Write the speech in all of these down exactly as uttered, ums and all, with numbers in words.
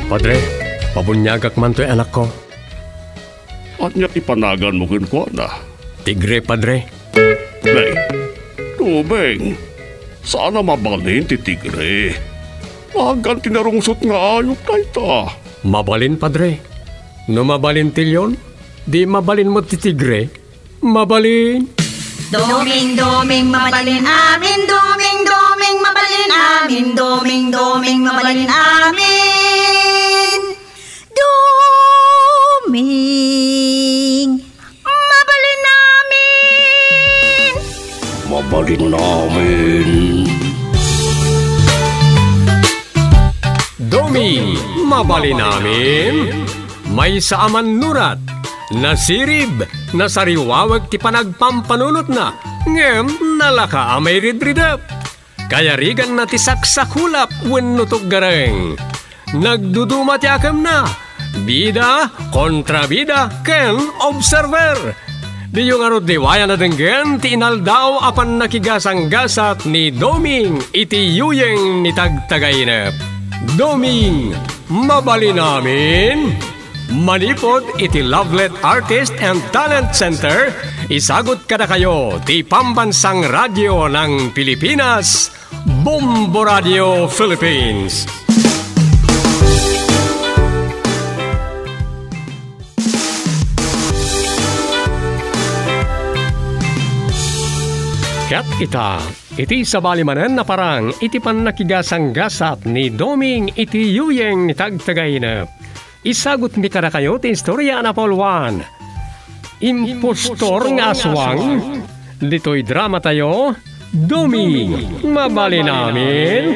Padre, pabunyagak man to'y anak ko. At niya ipanagan mo kin ko na. Tigre, Padre. Nay, tubeng. Sana mabalin ti tigre. Magan tinarungsot nga ayok na ita. Mabalin, Padre. No mabalin tilyon, di mabalin mo ti tigre. Mabalin. Doming, doming, mabalin amin. Doming, doming, mabalin amin. Doming, doming, mabalin amin. Doming, mabalin amin. Mabalin namin. Doming, mabalin namin. May saaman nurat. Nasirib, nasariwawag ti panagpampanunot na. Ngem, nalaka amay ridridap. Kaya rigan na ti saksakulap wenno gareng. Nagduduma ti akam na. Bida, kontrabida, ken observer. Di yung arot diwaya na denggen ti inaldaw apan nakigasang-gasat ni Doming iti yuyeng ni tagtagainep. Doming, mabali namin. Manipod iti Lovelet Artist and Talent Center, isagot kada kayo ti Pambansang Radyo ng Pilipinas, Bombo Radio Philippines. Kat ita, iti sabalimanan na parang iti pan nakigasang-gasat ni Doming iti yuyeng ni tagtagainep. Isagot mi kada kayo ti istorya na Pauluan. Impostor nga aswang. Dito'y drama tayo. Doming, mabali namin.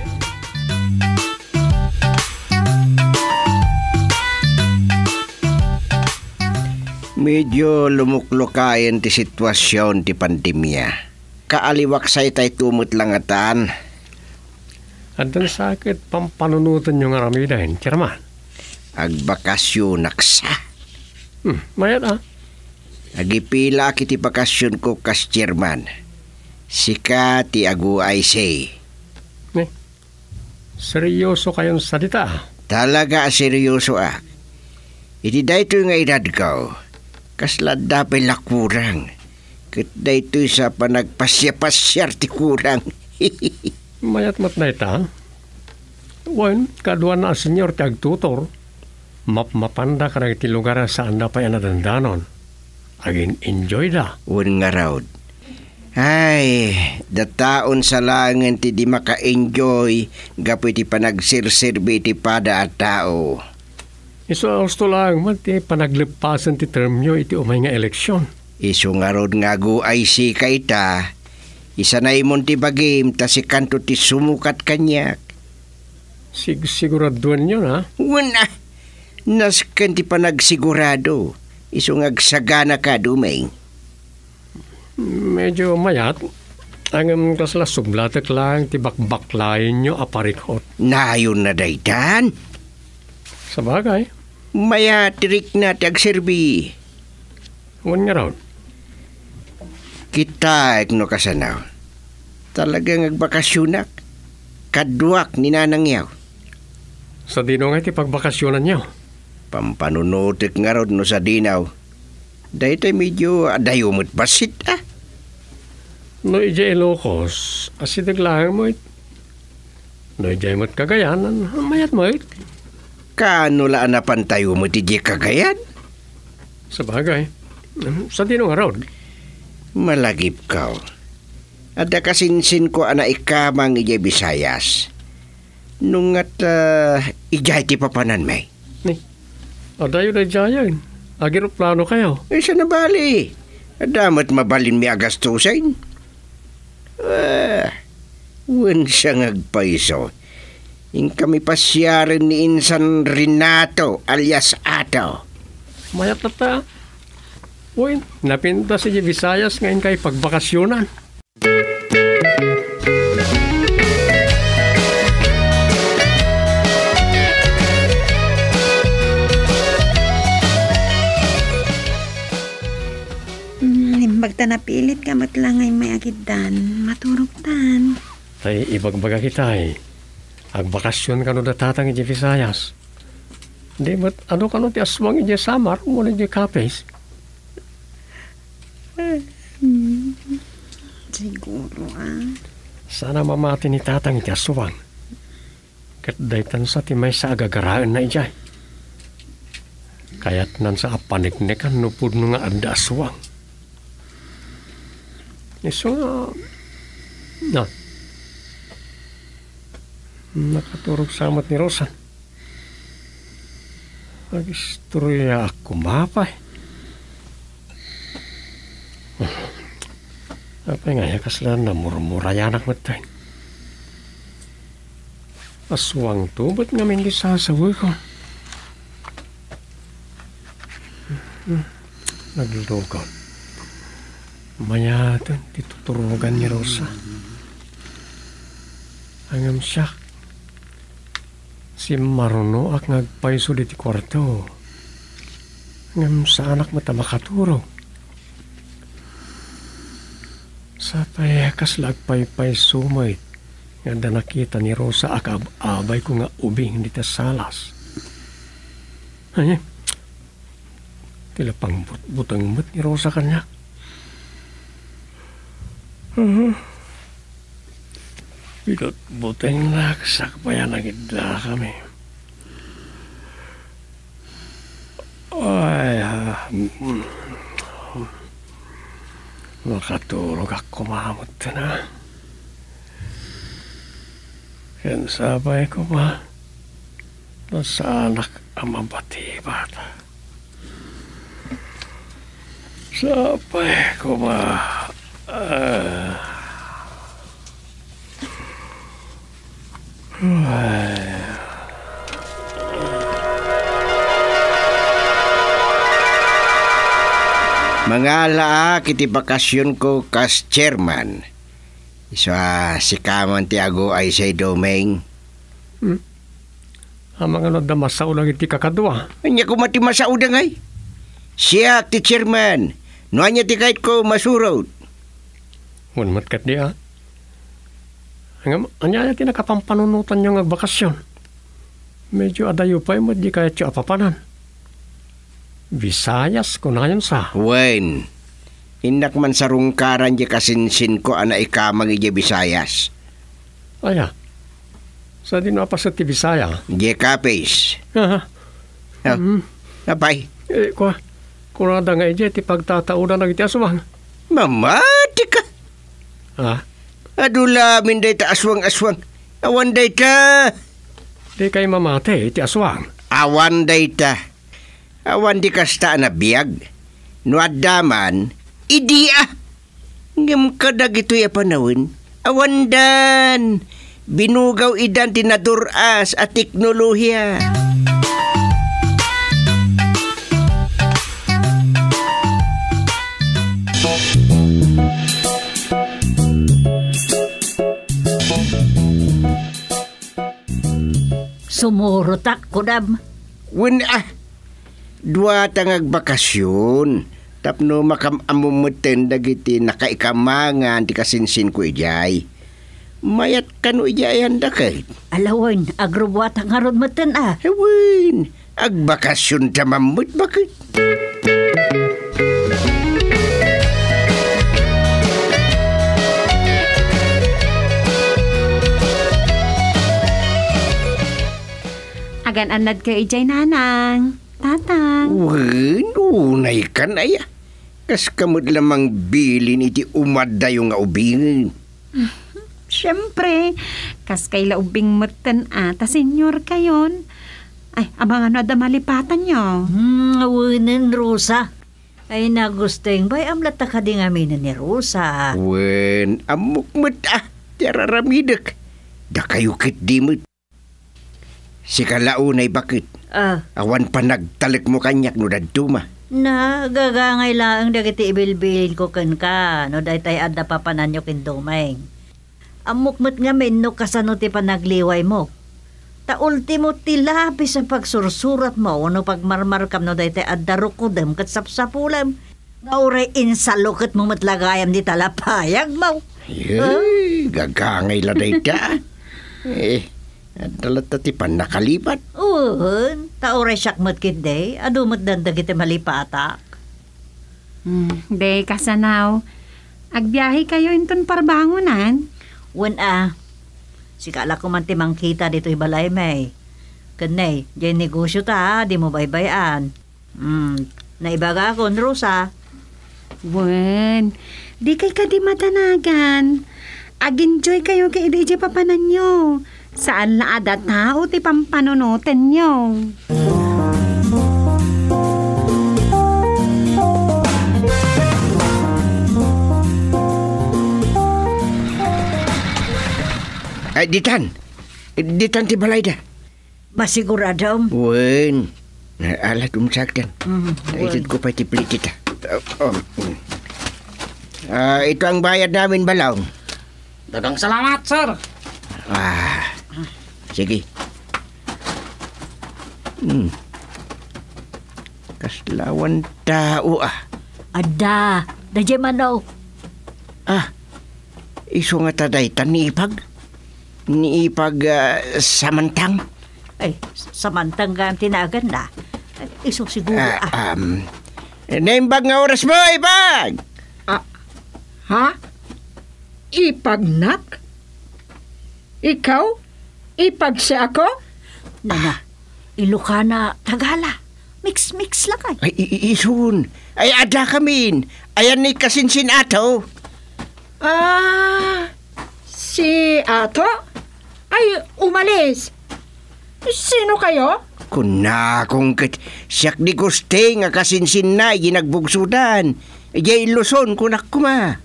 Medyo lumuklukayan ti sitwasyon ti pandemya. Kaaliwaksay tay tumot langatan. Andan sakit pampanunutan yung aramidahin, Chairman. Agbakasyon naksa. Hmm, mayat ah. Agipila kiti bakasyon ko kas chairman. Sika ti agu ay say. Eh, seryoso kayong salita. Talaga seryoso ah. Iti dayto nga edad ko. Kasla dapay lakurang. Kat dayto sa panagpasya-pasyar ti kurang. Mayat mat na ita. Wan, kadwa na senyor ti agtutor. Map-mapanda ka na iti lugar saan na pa yan nadandanon. Agin enjoy da. Un nga raw. Ay, dataon sa langan ti di maka-enjoy gapo iti panagsirserbi ti pada at tao. Iso gusto lang man ti panaglepasan ti term nyo iti umay nga eleksyon. Iso nga raw nga gu ay si kaita. Isa na imon ti bagim ta si kanto ti sumukat kanyak. Sig siguraduan nyo na. Una. Nasken ti panagsigurado. Isong agsagana ka, Dumeng. Medyo mayat. Ang kasla sublatek lang ti bakbaklayin nyo aparikot. Nayon na daytan. Sa bagay. Mayat tirik na ti agserbi. Huwag nga raw. Kita ekno kasanaw. Talagang agbakasyonak. Kaduak ni nanangyaw. Sa dino nga ti pagbakasyonan nyo. Pampanunutik nga rod no sa dinaw. Dahil tayo medyo adayumot basit ah. No ija Ilocos, asidag lang mo it. No ija imot Cagayan, mayat mo it. Kano laan na pantayo mo ti di Cagayan? Sa bagay. Sa dino nga rod. Malagip ka. Ada kasinsin ko ana ikamang ija Bisayas. Nung at uh, ija ti papanan may. Ni. Adayo na jayan. Agiroplano kayo. Eh, sa nabali. Adamat mabalin mi agastusin. Ah, wan siyang agpaiso. Yung kami pasyarin ni Insan Renato alias Ato. Mayat na ta. Uy, napinta si Visayas ngayon kay pagbakasyonan. Bagta napilit ka matlangay may agidan, maturugtan. Tay ibagbaga kita eh. Agbakasyon ka no datatang iti Visayas. Di ba't ano ka no ti aswang ije samar mo na ije kapes? Siguro ah. Sana mamati ni tatang iti aswang. Kat daytan sa ti may sa agagaraan na ijay. Kaya't nan sa apaniknikan no pudno nga anda aswang. Iso nga, na, nakaturog sa amat ni Rosan. Agistorya ako mapay. Apa nga ya kaslan na murmurayanak matay. Aswang to, ba't nga may sasawi ko? Naglugan. Maya doon, tituturugan ni Rosa. Angam siya. Si Maruno ak ngagpaiso di ti kwarto. Angam sa anak mata makaturo. Sa payakas lagpaypay sumay. Nga nakita ni Rosa ak abay ko nga ubing di ta salas. Ay, tila pang butang mut ni Rosa kanya. Uh-huh. Pilot buteng laksak pa yan nagidla kami. Ay, ah, mm, makatulog ako mamot na. Yan sabay ko ba? Nasa anak ang mabati bata. Sabay ko ba? Uh, Mga laa kiti bakasyon ko kas chairman. Isa si Kaman Tiago ay say domain. Hmm? Amang ano damasaw lang iti kakadwa. Anya ko mati masauda ngay. Siya ti chairman. No anya ti kahit ko masurot. Unmat kat di ah. Ang anya ti nakapampanunutan yung agbakasyon. Medyo adayo pa yung di kahit yung apapanan. Visayas ko na yun sa. Wen. Inak man sa rungkaran di kasinsin ko ana ikamang ije Visayas. Aya. Sa din mapasat ti Visaya. Di kapis. Ah. Oh. Mm. Napay. Eh, kwa. Kurada nga ije ti pagtataudan ng iti aswang. Mamati ka. Ah. Adula min day ta aswang-aswang. Awan day ta. Di kay mamate iti aswang. Awan day ta. Awan di kasta na biyag. No adaman, idia. Ngam kadag ito'y panawin. Awan dan. Binugaw idan tinaduras at teknolohiya. Sumurutak ko dam. Wen ah. Dua tangag bakasyon. Tapno makamamumuten dagiti nakaikamangan ti kasinsin ko ijay. Mayat kanu ijay handa kay. Alawan, agrobwat ang harod matan ah. Wen, agbakasyon ta mamut bakit? Agan anad ka ijay nanang. Tatang. Wen, unay kan aya. Kas kamot lamang bilin iti umadayo nga ubingin. Siyempre, kas kay laubing matan ata senyor kayon. Ay, abang ano da malipatan nyo. Hmm, awinin Rosa. Ay nagusteng bay amlata ka di ngamin ni Rosa. Wen, amukmat ah. Tiararamidak. Da kayo kit dimut. Si kalaunay bakit? Ah, Awan pa nagtalik mo kanyak no daduma. na gagangay lang dagiti ibilbilin ko ken ka. No daytay adda papanan yo ken dumeng. Amukmat nga men no kasano ti panagliway mo. Ta ultimo ti labis ang pagsursurat mo no pagmarmarkam no daytay adda rukudem ket sapsapulem. Nauray insalukot mo matlagayam di talapayag mo. Yay, gagangay la day ta. Eh, adalat ti pan nakalipat. Uhun. Taoray syakmat kit day, adumot dandag iti malipatak. Hmm, de kasanaw. Agbiyahe kayo inton parbangunan. Wen ah, sikala ko man timang kita dito ibalay may. Kanay, jay negosyo ta, di mo baybayan. Hmm, naibaga ko, Rosa. Wen, di kay ka di matanagan. Ag-enjoy kayo kay di papanan nyo. Saan la ada tao ti pampanunutin nyo. Ay, ditan. Ditan ti balay da. Masigurado. Wen. Alat umsaktan. Mm, Naisip ko pa ti plitit. Oh, oh. Ah, ito ang bayad namin, Balaw. Dagang salamat, sir. Ah, sige. Hmm. Kaslawan tao ah. Ada, dadya manaw. Ah, iso nga taday tan ni ipag. Ni ipag ah, samantang. Ay, samantang gam tinagan na. Ay, iso siguro ah. Ah, um, naimbag nga oras mo, ipag! Ha? Ipagnak? Ikaw? Ipag siya ako? Nana, Ilocana, Tagala. Mix-mix lang kay. Ay, i- isun. Ay, ada kamin. Ayan ni kasinsin ato. Ah, si Ato? Ay, umalis. Sino kayo? Kuna kung kat siyak di guste nga kasinsin na ginagbugsudan. Iyay Luzon kunak kuma.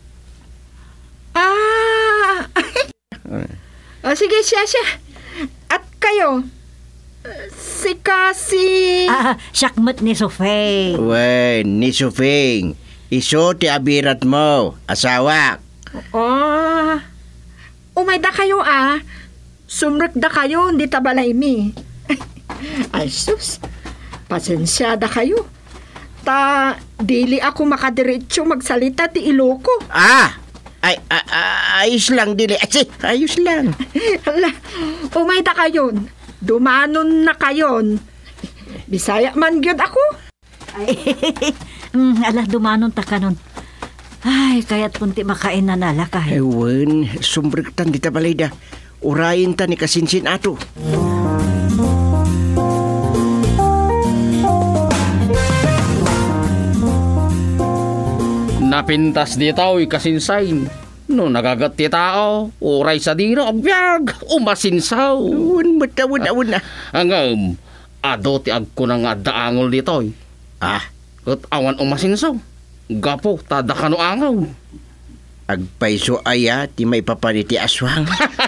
Ah, ah sige siya siya. At kayo? Si Kasi... Ah, syakmat ni Sofay. Wen, ni Sufing. Iso ti abirat mo, asawa. Oh, umay da kayo ah. Sumrek da kayo, hindi tabalay mi. Ay sus, pasensya da kayo. Ta, dili ako makadiretso magsalita ti Iloco. Ah! Ay, ay, ay, ayos lang dili. Ay, ayos lang. Hala, umay da kayon. Dumanon na kayon. Bisaya man gyud ako. Ay, mm, ala, dumanon ta kanon. Ay, kaya't punti makain na nalakay. Ewan, sumbriktan di tabalay da. Urayin ta ni kasinsin ato. Napintas di tao ikasinsain. No nagagat ti tao, uray sa dira, abiyag, umasinsaw. Ewan, matawon-awon na. Hanggang, ado ti agko na nga daangol dito. Ah, Kat awan umasinsaw. Gapo, tada ka no angaw. agpaiso aya ti may papaniti aswang.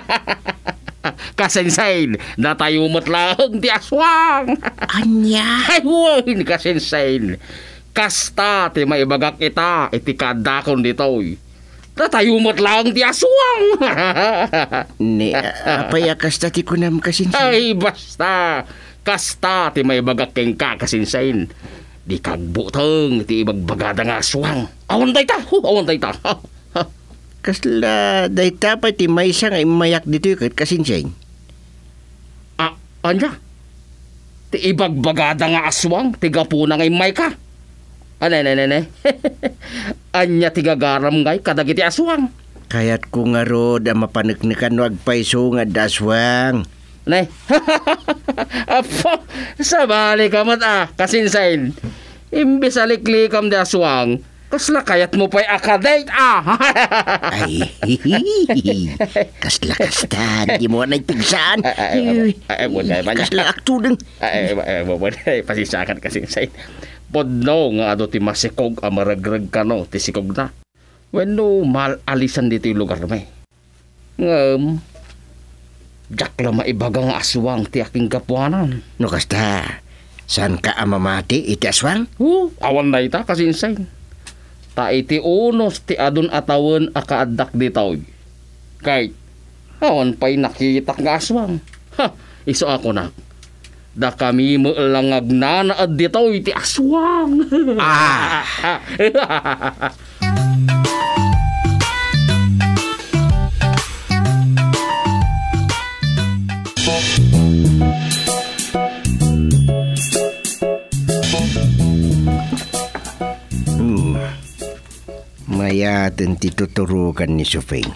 Kasinsain, natayumot lang ti aswang. Anya? Ay, huwin kasinsain. Kasta ti maibagak ita, iti kadakon dito. Natayumot lang ti aswang. Ni, apaya kasta ti kunam kasinsin. Ay, basta. Kasta ti maibagak keng kakasinsain. Di kagbutang ti ibagbagada nga aswang. Awan day ta, hu, awan day ta. Kasla, dayta pa ti may isang ay mayak dito yung kasinsin. Ah, anya? Ti ibagbagada nga aswang, ti gapuna ngay may ka. Anay, anay, anay. Anya ti gagaram ngay kadagiti aswang. Kaya't ko nga rod ang mapanagnikan no agpaiso nga daswang. Nay. Apo, sabali ka mat ah, kasinsain. Imbis aliklikam di aswang, kasla kayat mo pa'y akadate ah. Ay, kasla kasta, di mo na ipigsaan. Ay, ay, ay, Kasla aktudeng. Ay, ay, ay, pasisakan kasinsain. Podno nga ado ti masikog ang maragrag ka no, ti sikog na. Wenno mal alisan dito yung lugar may. Ngam, jak la maibagang aswang ti aking kapuanan. No kasta, saan ka amamati iti aswang? Uh, awan na ita kasinsain. Ta iti unos ti adun atawan akaadak ditaw. Kay, awan pa'y nakita nga aswang. Ha, iso ako na. Da kami maulangag na naad ditaw iti aswang. Ah! Hayatan ti tuturukan ni Sufeng.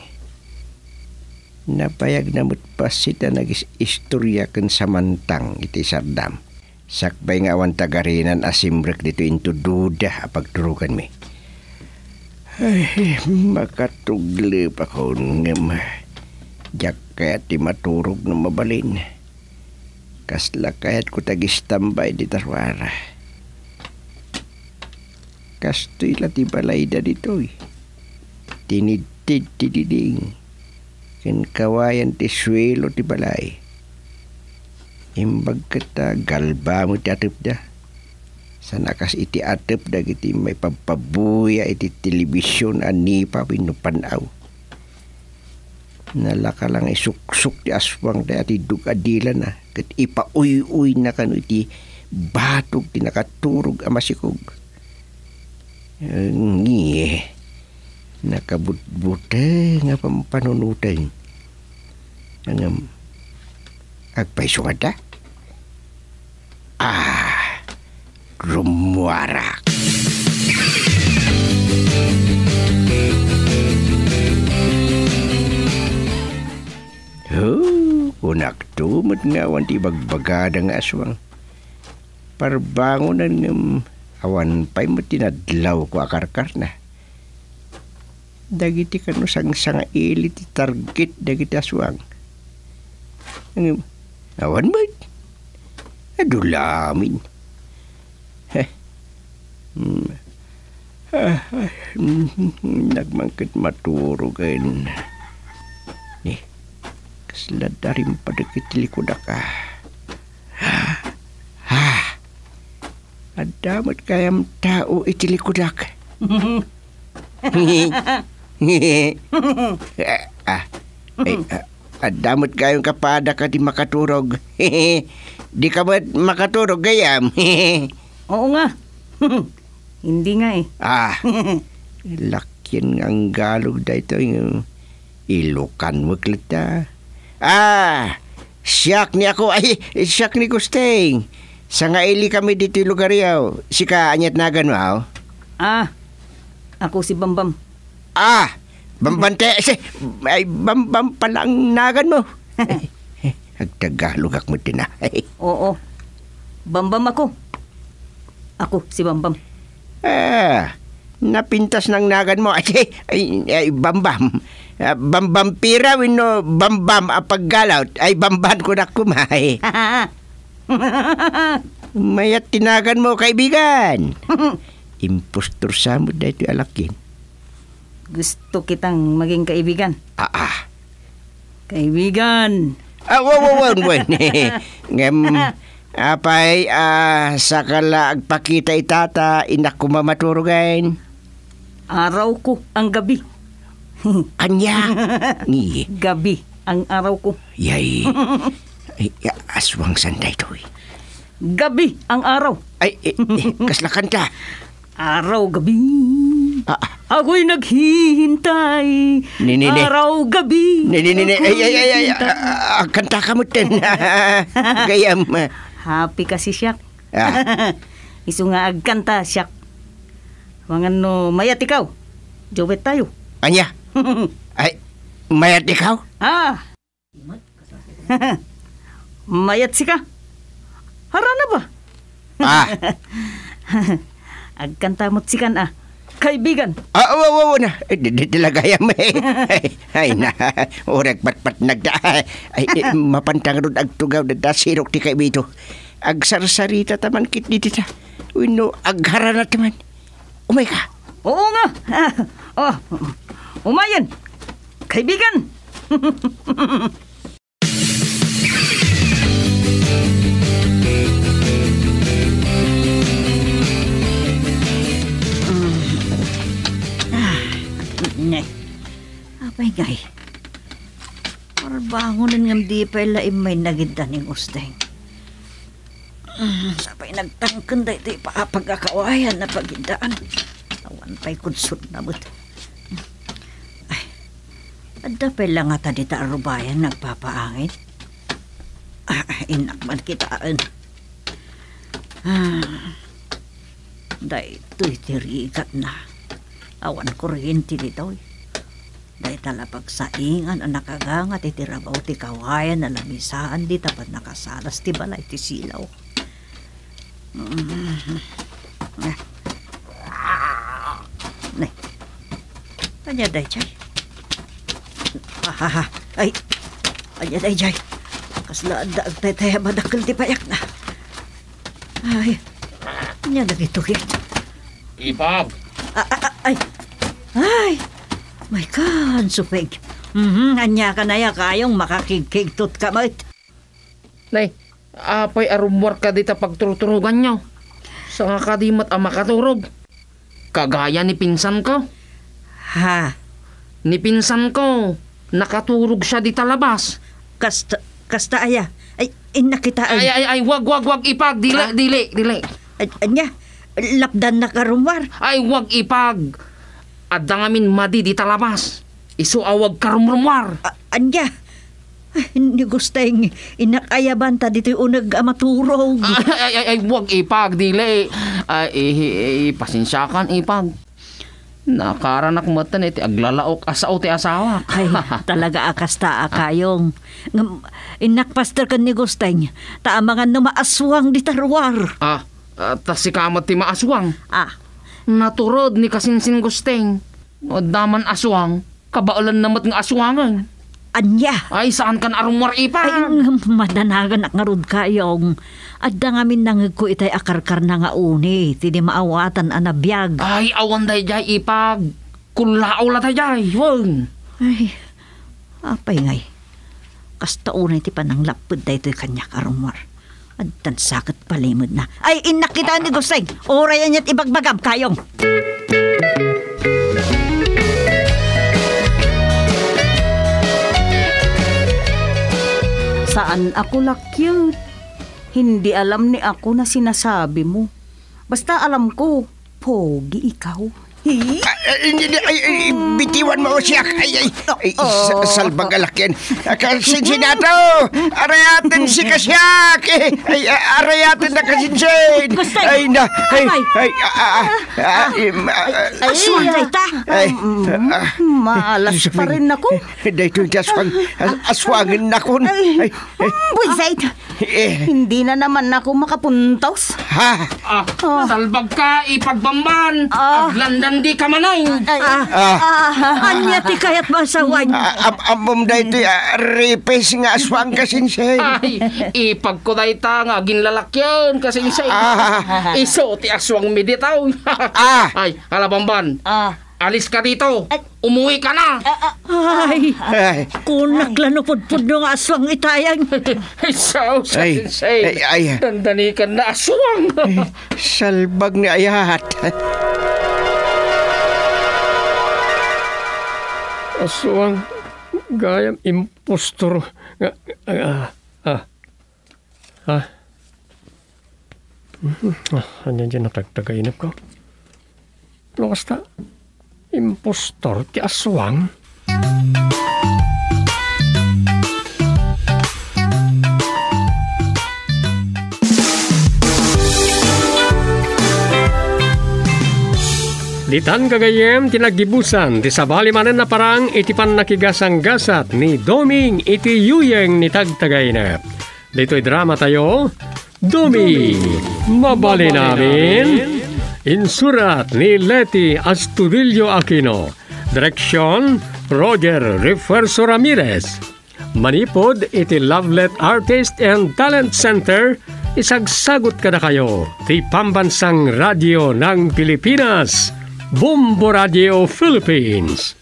Napayag na mutpasit na nag-istorya kan samantang iti sardam. Sakbay nga awan tagarinan asimrek dito into duda apagturukan mi. Ay, makatuglip ako ngam. Diyak kaya ti maturog na mabalin. Kasla kaya't ko tagistambay di tarwara. Kastoy la ti balay da dito'y. Tinidtid ti diding. Ken kawayan ti swelo ti balay. Imbag kata galba mo ti atip da. Sa nakas iti atip da iti may pampabuya iti telebisyon ani pa pinupanaw. Nalaka lang isuksuk ti aswang da ati dugadila na. Kat ipauy-uy na kano iti batog ti nakaturog amasikog. Ngi nakabutbuta nga pampanunutan. Ang agpaiso nga da? Ah, rumwarak. Oh, unak tumot nga awan ti bagbagada nga aswang. Parbangonan ng awan pa'y mo tinadlaw ko akarkar na. Dagiti kano sang sanga ili ti target dagiti aswang. Ang awan ba? Adulamin. Heh. Hmm. Ah, ah, nagmangkit maturo kain. Ni, kasladarin pa dagit likoda ka. Ha. Adamat kayam tao iti likodak. ah, ay, ah, adamot kayong kapada ka di makaturog. Di ka ba makaturog gayam? Oo nga. Hindi nga eh. Ah, lakyan ang galog da ito yung ilukan mo klita. Ah, siyak ni ako. Ay, siyak ni Gusteng. Sa nga ili kami dito yung lugar yaw. Sika anyat nagan mo, aw? Ah, ako si Bambam. Ah, Bambante. Ay, Bambam pala ang nagan mo. Agtagalog ako mo din, ah. Oo. Bambam ako. Ako si Bambam. Ah, napintas ng nagan mo. Ay, ay, ay Bambam. Uh, bambam pira wino Bambam apaggalaw. Ay, Bamban ko na kumay. Mayat tinagan mo, kaibigan. Impostor sa mo dahil alakin. Gusto kitang maging kaibigan. Ah, ah. Kaibigan. Ah, wow, wow, wow, wow. Ngem, apay, ah, sakala agpakita itata, inak ko mamaturugan. Araw ko ang gabi. Anya? Ni. Gabi ang araw ko. Yay. Ay, aswang sanday to eh. Gabi ang araw. Ay, eh, eh, kaslakan ta. Araw, gabi. Ah, ah. Ako'y naghihintay. Ni, ni, ni. Araw, gabi. Ni, ni, ni, ni. Ay, ay, ay, ay, ah, kanta ka mo ten. Gayam. Happy kasi siyak. Ah. Isu nga agkanta siyak. Wangan no, mayat ikaw. Jowet tayo. Anya? Ay, mayat ikaw? Ah. Mayat si ka. Harana ba? Ah. Agkanta mo't sikan ah. Kaibigan. Ah, wow, wow, na. Dilagayam eh. Ay, na. Orek, pat-pat nagda. Ay, mapantang ron agtugaw na dasirok ti kaibito. Agsarsarita taman kit dito ta. Wino, aghara na taman. Umay ka. Oo nga. Oh, umayan. Kaibigan. Ne. Apay gay. Parbangonan ngam di pa ilaim may nagindan ng usteng. Sabay nagtangkan da ito ipaapagkakawayan na pagindaan. Awan pa'y kudsod na but. Ay, adda pa lang nga tadi ta arubayan nagpapaangin. Ah, inakman kitaan. Ah, da ito'y tirigat na. Awan kuryente dito. Dahil talapag saingan ang nakagangat iti rabaw ti kawayan na lamisaan di tapat nakasalas ti balay ti silaw. Nay, anya day jay. Ah, ay, anya day jay. Kasla daag tay tay madakkel ti payak na. Ay, anya dagito kit. Ipag! Ah, ah, ay, ay, my God, supeg. Mhm, anya ka na ya kayong makakigkigtot ka mo. Nay, apay arumwar ka dita pagturuturugan nyo. Sa nga kadimat ang makaturog. Kagaya ni pinsan ko. Ha, Ni pinsan ko, nakaturog siya dita labas. kasta, kasta aya. Ay, inakita Ay, ay. ay, ay, wag, wag, wag, ipag. Dili, Ah? dili, dili. Ay, anya, lapdan na karumwar. Ay, wag, ipag. Adda ngamin madi dita labas. Isu awag karumrumwar. A- anya, ay, hindi gusteng inakayaban ta dito unag amaturog. Ay, ay, ay, ay, wag, ipag, dili. Ay, eh, eh, pasensyakan, ipag. Nakaranak mo tan iti aglalaok asaw ti asawa. Ay, talaga akasta akayong. Ngam, inakpaster kan ni gusteng. Taamangan na maaswang di tarwar. Ah, uh, tas si kamat ti maaswang. Ah, Naturod ni kasinsin gusteng. O daman aswang, kabaulan namat ng aswangan. anya. Ay, saan kan arumwar Ay, ipag? ngam, madanagan ak ngarud kayong. Adda ngamin nangag ko itay akarkar na nga uni. Tini maawatan anabiyag. Ay, awan day jay ipag. Kulao la day jay. Wag. Ay, apay ngay. Kasta unay ti panang lapod da ito'y kanya karumwar. At tansakit palimod na. Ay, inakita ni Guseng. Oray niya't ibagbagam kayong. Saan ako lakyut? Hindi alam ni ako na sinasabi mo. Basta alam ko, pogi ikaw. Hi? Ay, ay, ay, ay, bitiwan mo siya. Ay, ay, ay, sa- salbag alakyan. Kasinsinado! Arayatin si Kasyak! Ay, arayatin na kasinsin! Ay, na, ay, ay, ah, ah, Ay, suway ta. ay, Maalas pa rin ako. dahito yung aswang, aswangin na kun. Ay, Buisait, eh, hindi na naman ako makapuntos. ha? Ah, salbag ka ipagbamban. Ah. Aglandan di ka manay. Ay, Ah, Anya ti kayat masawan. am amom dahito yung ripes nga aswang kasinsin. Ay, ipag ko day ta nga ginlalakyan kasi isa. Ah. Iso ti aswang miditaw. Ah. Ay, alabamban. ah, Alis ka dito. Umuwi ka na. Ay, Ay, kung naglanupod-pod ng aswang itayang. Ay, so, sa Ay, insane. ay, ay. Dandanikan na aswang. salbag ni ayat. Aswang gayam impostor nga ah ah ah Mhm. ah ano dyan natagtagainap ko no kasta impostor ti aswang. Ditan kagayem tinagdibusan ti sabali manen na parang iti pan nakigasang-gasat ni Doming iti yuyeng ni tagtagainep. Dito'y drama tayo, Doming, mabali namin. Insurat ni Leti Astudillo Aquino. Direksyon, Roger Refuerzo Ramirez. Manipod iti Lovelet Artist and Talent Center. Isagsagot kada kayo ti Pambansang Radio ng Pilipinas. Bombo Radio Philippines.